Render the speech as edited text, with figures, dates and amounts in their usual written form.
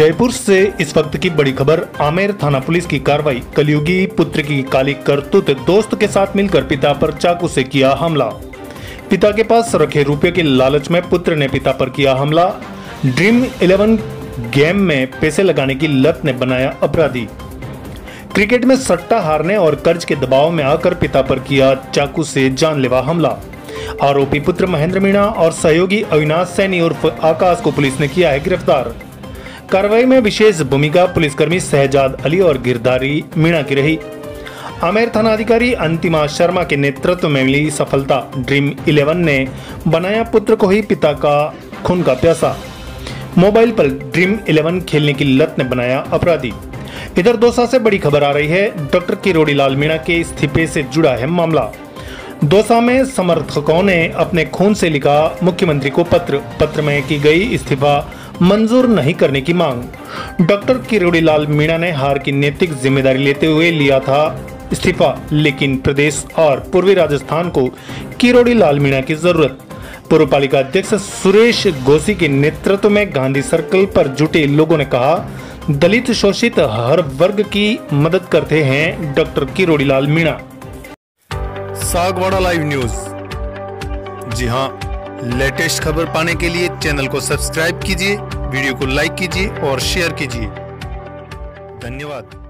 जयपुर से इस वक्त की बड़ी खबर। आमेर थाना पुलिस की कार्रवाई। कलयुगी पुत्र की काली करतूत। दोस्त के साथ मिलकर पिता पर चाकू से किया हमला। पिता के पास रखे रुपए के लालच में पुत्र ने पिता पर किया हमला। ड्रीम 11 गेम में पैसे लगाने की लत ने बनाया अपराधी। क्रिकेट में सट्टा हारने और कर्ज के दबाव में आकर पिता पर किया चाकू से जानलेवा हमला। आरोपी पुत्र महेंद्र मीणा और सहयोगी अविनाश सैनी उर्फ आकाश को पुलिस ने किया है गिरफ्तार। कार्रवाई में विशेष भूमिका पुलिसकर्मी शहजाद अली और गिरधारी मीणा की रही। आमेर थाना अधिकारी अंतिमा शर्मा के नेतृत्व में मिली सफलता। ड्रीम 11 ने बनाया पुत्र को ही पिता का खून का प्यासा। मोबाइल पर ड्रीम 11 खेलने की लत ने बनाया अपराधी। इधर दौसा से बड़ी खबर आ रही है। डॉक्टर किरोड़ी लाल मीणा के इस्तीफे से जुड़ा है मामला। दौसा में समर्थकों ने अपने खून से लिखा मुख्यमंत्री को पत्र में की गई इस्तीफा मंजूर नहीं करने की मांग। डॉक्टर किरोड़ी लाल मीणा ने हार की नैतिक जिम्मेदारी लेते हुए लिया था इस्तीफा, लेकिन प्रदेश और पूर्वी राजस्थान को किरोड़ी लाल मीणा की जरूरत। पूर्व पालिका अध्यक्ष सुरेश गोसी के नेतृत्व में गांधी सर्कल पर जुटे लोगों ने कहा, दलित शोषित हर वर्ग की मदद करते हैं doctor Kirodi Lal Meena. Sagwara live news. जी हां, लेटेस्ट खबर पाने के लिए चैनल को सब्सक्राइब कीजिए, वीडियो को लाइक कीजिए और शेयर कीजिए। धन्यवाद।